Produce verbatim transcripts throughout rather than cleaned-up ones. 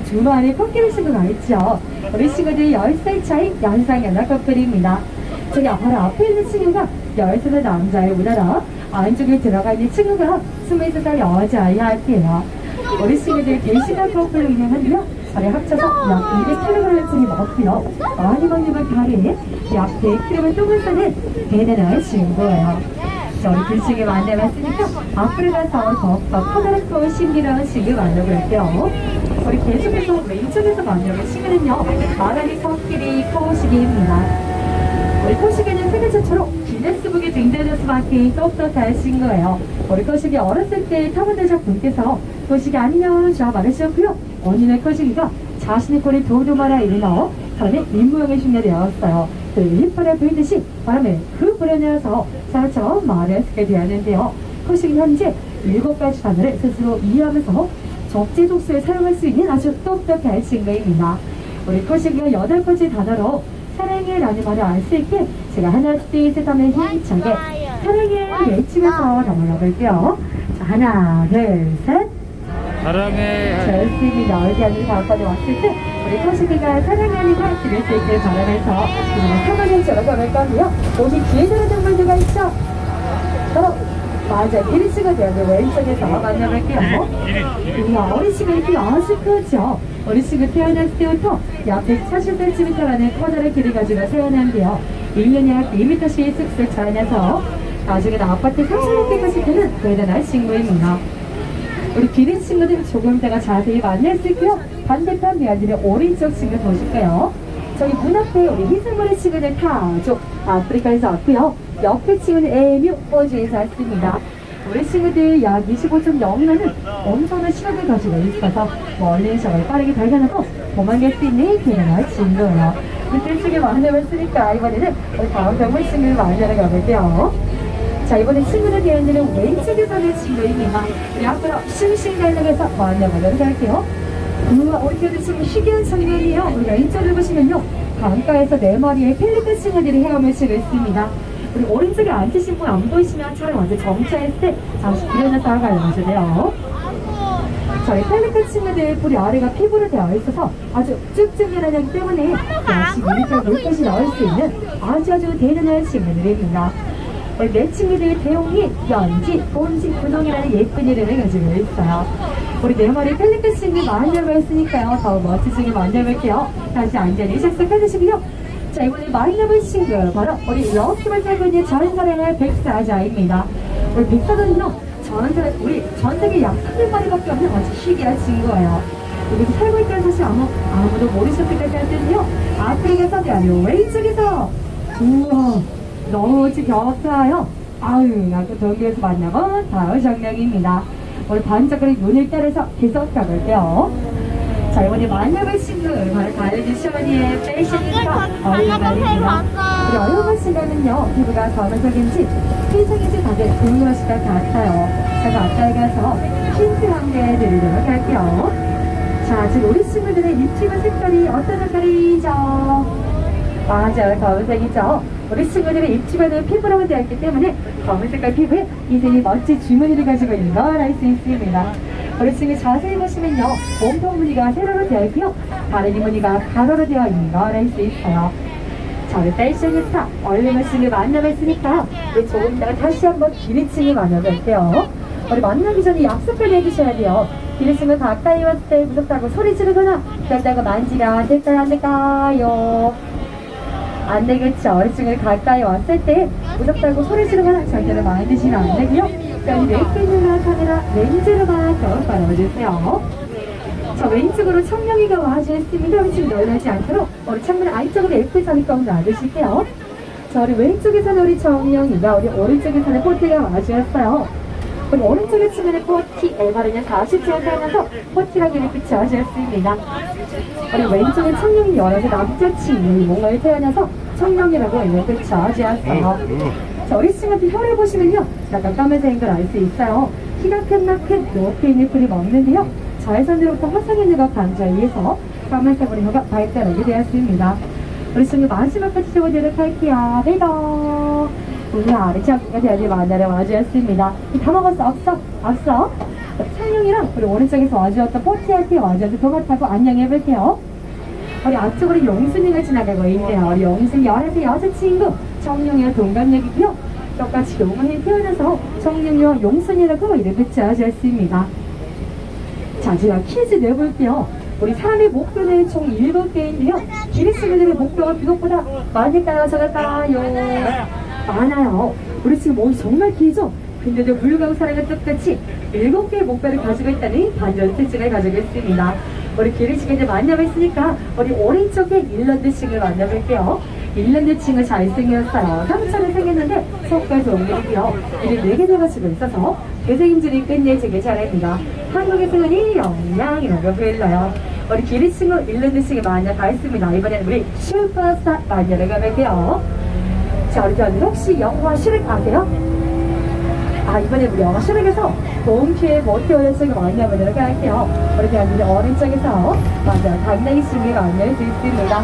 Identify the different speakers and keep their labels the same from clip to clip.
Speaker 1: 두 마리 토끼를 친구가 있죠. 우리 친구들이 열 살 차이 연상연하 커플입니다. 저기 바로 앞에 있는 친구가 열세 살 남자의 우라라, 안쪽에 들어가 있는 친구가 스물세 살 여자아이 할게요. 우리 친구들 대시가 커플로 유명한데요. 발에 합쳐서 약 이백 킬로그램짜리 먹고요. 많이 먹는 걸 발에 약 백 킬로그램 똥을 싸는 대단한 친구예요. 자, 우리 두 친구 만나봤으니까 앞으로 가서 더욱더 커다랗고 신기한 친구 만나볼게요. 우리 계속해서 왼쪽에서 만나볼 친구는요, 마라리 코끼리 코시기입니다. 우리 코시기는 세계 최초로 기네스북에 등재될 수밖에 똑똑한 친구예요. 우리 코시기 어렸을 때 타고난 분께서 코시기 아니면 자 말하셨고요. 언니네 코시기가 자신의 꼬리 도도마라 이를 넣어 바람에 민모형에 흉내되었어요. 그 휘파람 불듯이 바람에 그 불어내어서 자처럼 말을 쓰게 되었는데요. 코시기 현재 일곱 가지 단어를 스스로 이해하면서 적재적소에 사용할 수 있는 아주 똑똑한 친구입니다. 우리 코시기가 여덟 번째 단어로 사랑해 라는 말을 알 수 있게 제가 하나 둘 셋 하면 힘차게 사랑해 외치면서 넘어가볼게요. 자, 하나 둘 셋
Speaker 2: 사랑해.
Speaker 1: 좋습니다. 어디 앉은 다음번에 왔을 때 우리 코시기가 사랑하는 걸 들을 수 있길 바라면서 이번에 사과를 들어가볼 건데요. 혹시 뒤에 들은 동물들가 있죠? 바로 맞아, 기린치가 되었는데 왼쪽에서 만나볼게요. 우리가 어린치가 이렇게 아주 크죠? 어린치가 태어났을 때부터 약 백사십 센티미터라는 커다란 길을 가지고 태어났는데요. 일 년에 약 이 미터씩 쓱쓱 자라나서 나중에는 아파트 삼십육 개까지 되는 대단한 친구입니다. 우리 기린 친구들 조금 이따가 자세히 만날 수 있고요. 반대편 배아들의 오른쪽 친구 보실까요? 저기 문 앞에 우리 희생머리 친구는 타조 아프리카에서 왔고요. 옆에 친구는 에뮤 호주에서 왔습니다. 우리 친구들 약 이십오 점 영이라는 엄청난 시력을 가지고 있어서 멀리 적을 빠르게 발견하고 도망갈 수 있는 대단한 친구예요. 우리 쪽에 만나봤으니까 이번에는 우리 다음 병원 친구를 만나러 가볼게요. 자, 이번에 친구들 대한들은 왼쪽에 사는 친구입니다. 우리 앞으로 싱싱 달력에서 만나보도록 할게요. 우와, 우리 친구들 지금 희귀한 장면이에요. 우리 왼쪽을 보시면요, 강가에서 네 마리의 펠리컨 친구들이 헤엄을 치고 있습니다. 우리 오른쪽에 앉으신 분 안 보이시면 차를 먼저 정차했을 때 잠시 일어나서 가려주세요. 저희 펠리컨 친구들 뿌리 아래가 피부로 되어 있어서 아주 쭉쭉 일어나기 때문에 역시 물리적 물것이 나올 수 있는 아주 아주 대단한 친구들입니다. 우리 내 친구들 대용이, 연지, 본지, 분홍이라는 예쁜 이름을 가지고 있어요. 우리 네 마리 펠리컨 친구 만나봤으니까요. 더 멋진 친구 만나볼게요. 다시 안전히 착석해주시고요. 자, 이번에 만나볼 친구 바로 우리 럭키만 살고 있는 전설의 백사자입니다. 우리 백사자는요, 전세, 우리 전세계 약 삼백 마리밖에 없는 아주 희귀한 친구예요. 여기서 살고 있다는 사실 아무, 아무도 모르셨을 것 같은데요. 아프리카 서대하는 왼쪽에서 우와, 너무 지겹어요. 아유, 아까 동기에서 만나본 다음 정령입니다. 우리 반짝거리는 눈을 따라서 계속 가볼게요. 자, 이번에 만나볼 친구 바로 가을지 시원이의 패션입니다. 얼굴말입니다. 우리 얼굴 친구는요, 피부가 검은색인지 흰색인지 다들 궁금하실 것 같아요. 제가 가까이 가서 힌트 한 개 드리도록 할게요. 자, 지금 우리 친구들의 입치마 색깔이 어떤 색깔이죠? 맞아요, 검은색이죠. 우리 친구들의 입치마는 피부라고 되어 있기 때문에 검은 색깔 피부에 이들이 멋진 주머니를 가지고 있는 걸 알 수 있습니다. 우리 친구 자세히 보시면요, 몸통 무늬가 세로로 되어 있고요, 다리 무늬가 가로로 되어 있는 걸 알 수 있어요. 자, 우리 패셔니스타 얼른 친구 만나봤으니까 우리 조금 이따가 다시 한번 기린 친구 만나볼게요. 우리 만나기 전에 약속을 해주셔야 돼요. 기린 친구 가까이 왔을 때 무섭다고 소리 지르거나 그렇다고 만지면 될까요, 안 될까요? 안 되겠죠. 우리 친구 가까이 왔을 때 무섭다고 소리 지르거나 절대로 만지시면 안 되고요. 여기 왼쪽 있는 카메라 렌즈로만 더 바라봐주세요. 자, 왼쪽으로 청룡이가 와주셨습니다. 우리 친구 놀라지 않도록 우리 창문 안쪽으로 에프 선이 꼭 놔두실게요. 자, 우리 왼쪽에서는 우리 청룡이가, 우리 오른쪽에서는 포티가 와주셨어요. 우리 오른쪽에 치면은 포티, 엘바르는 사십 초 사용해서 포티라고 이렇게 붙여주셨습니다. 우리 왼쪽에 청룡이 열어서 남자 친구 뭔가를 태어나서 청룡이라고 이렇게 붙여주셨어요. 자, 우리 친구들 혀를 보시면요, 약간 까만색인 걸 알 수 있어요. 키가 큰 만큼 높이 있는 풀이 먹는데요, 자외선으로부터 화상의 누가 방지하기 위해서 까만색으로 혀가 발달하게 되었습니다. 우리 친구 마지막까지 적어드리도록 할게요. 베이더 우리 아래 자기가 되어야지 만나러 와주셨습니다. 다 먹었어? 없어? 없어? 청룡이랑 우리 오른쪽에서 와주었던 포티한테 와주어서 도맡하고 안녕해볼게요. 우리 앞쪽으로 용순이가 지나가고 있네요. 우리 용순이 열한 여자친구 청룡이와 동갑내기고요. 똑같이 용운이 태어나서 청룡이와 용순이라고 이름 붙여주었습니다. 자, 제가 퀴즈 내볼게요. 우리 사람의 목표는 총 일곱 개인데요. 기리스민들의 목표가 그것보다 많을까요? 적을까요? 많아요. 우리 지금 몸이 정말 길죠? 근데도 불구하고 사람과 똑같이 일곱 개의 목표를 가지고 있다는 반전 특징을 가지고 있습니다. 우리 기리스민들 만나봤으니까 우리 오른쪽에 일란드층을 만나볼게요. 일란드층은 잘생겼어요. 삼천을 생겼는데 속과 동물이고요. 이를 네 개를 가지고 있어서 대세임질이 끝내주길 잘합니다. 한국에서는 이 영양이라고 불러요. 우리 기리층은 일란드층에 마녀가 있습니다. 이번에는 우리 슈퍼스타 마녀를 가볼게요. 자, 우리 견 혹시 영화 슈렉 아세요? 아, 이번에 우리 영화 슈렉에서 동키의 모티오였으니 마녀분으로 갈게요. 우리 견 오른쪽에서 마녀 당당히 친구를 만날 수 있습니다.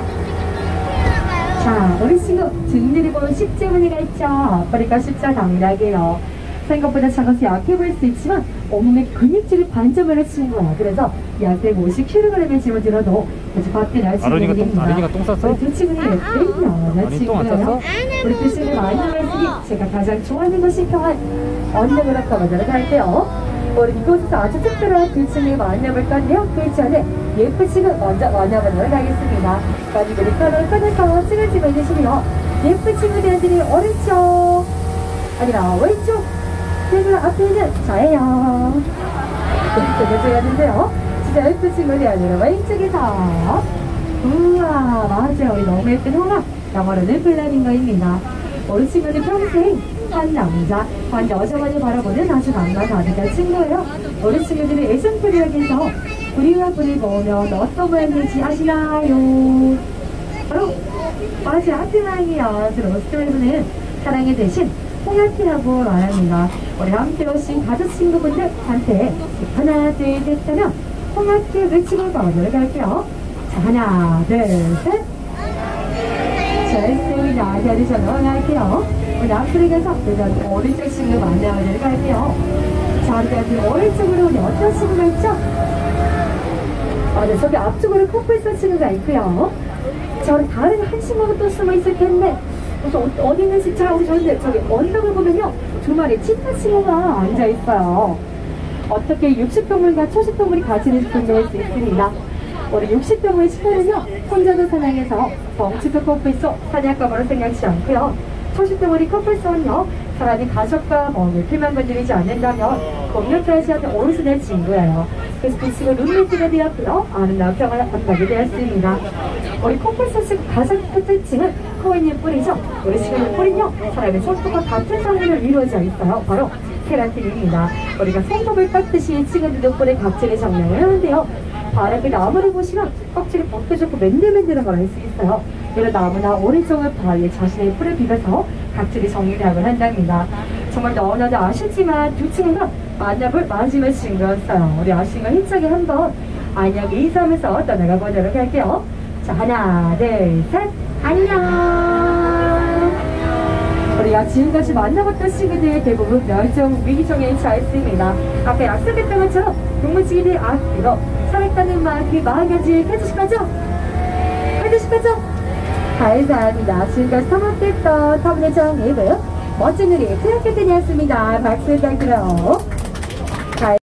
Speaker 1: 자, 우리 친구 등들이 보면 십자무늬가 있죠. 그러니까 십자 당나귀요. 생각보다 작아서 약해 보일 수 있지만 온몸에 근육질이 반점을 친구야. 그래서 약 백오십 킬로그램의 짐을 들어도 아주 밖에날 친구입니다.
Speaker 2: 아린이가 똥 쌌어?
Speaker 1: 우리 두 친구는 예쁘요. 나 친구예요. 우리 두 친구 많이 말씀이 제가 가장 좋아하는 것이 평안. 언덕을 아까 만나러 갈게요. 우리 이곳에서 아주 특별한 두 친구를 만나볼 건데요. 그 전에 예쁜 친구 먼저 만나보도록 하겠습니다. 가지고 리커를 꺼내서 찍을 찍어 주시고요. 예쁜 친구들이 오른쪽 아니라 왼쪽, 그리고 앞에는 저예요. 왼쪽에 찍었는데요. 진짜 예쁜 친구들이 아니라 왼쪽에서 우와, 맞아요. 우리 너무 예쁜 홍아, 영어로는 플라밍고입니다. 우리 친구들 평생 한 남자, 한 여자만을 바라보는 아주 낭만가득한 친구예요. 우리 친구들은 애정프리하게서 뿌리와 뿌리 모으면 어떤 모양인지 아시나요? 바로 아주 하트랑이요. 로스트에서는 사랑의 대신 홍아티라고 말합니다. 우리 함께 오신 가족 친구분들한테 하나 둘 셋 하면 홍아티 외치고 가보도록 할게요. 자, 하나 둘 셋. 좋습니다. 자리 전화할게요. 우리 앞으로 가서 우리 오른쪽 친구 만나보도록 할게요. 자, 우리 오른쪽으로 우리 어떤 친구가 있죠? 아, 네, 저기 앞쪽으로 코뿔소 친구가 있고요. 자, 우리 다른 한 친구가 또 숨어 있을 텐데 어, 어디 있는지. 자, 우리 저기, 저기 언덕을 보면요, 두 마리 치타 친구가 앉아 있어요. 어떻게 육식동물과 초식동물이 같이 등장할 수 있습니다. 우리 육식동물 치타는요, 혼자도 사냥해서 덩치도 코뿔소 사냥감으로 생각지 않고요. 초식동물이 코뿔소는요, 사람이 가족과 먹을 필만 건드리지 않는다면 공격하지 않는 오르순의 친구예요. 그래서 그 친구 룸메이트가 되었고요, 아름다운 평을 만나게 되었습니다. 우리 코뿔소 친구 가장 큰 특징은 코에 있는 뿔이죠. 우리 친구의 뿔은요, 사람의 손톱과 같은 성분을 이루어져 있어요. 바로 케라틴입니다. 우리가 손톱을 깎듯이 친구들도 뿔에 각질을 정량을 하는데요. 바로 그 나무를 보시면 껍질이 벗겨졌고 맨들맨들한 걸 알 수 있어요. 이런 나무나 오래종을 바위에 자신의 뿔을 비벼서 각질이 정리하곤 한답니다. 정말 너무나도 아쉽지만 두 친구가 만나볼 마지막 친구였어요. 우리 아쉬운 힘차게 한번 안녕 인사하면서 떠나가 보도록 할게요. 자, 하나 둘 셋, 안녕. 우리가 지금까지 만나봤던 친구들 대부분 멸종 위기종에 처했습니다. 아까 약속했던 것처럼 동물치기들 앞으로 살았다는 말, 그 마음까지 해주실 거죠? 해주실 거죠? 감사합니다. 지금까지 탐험됐던 터미널 정리고요. 멋진 우리 트랙캐튼이었습니다. 박수 부탁드려요.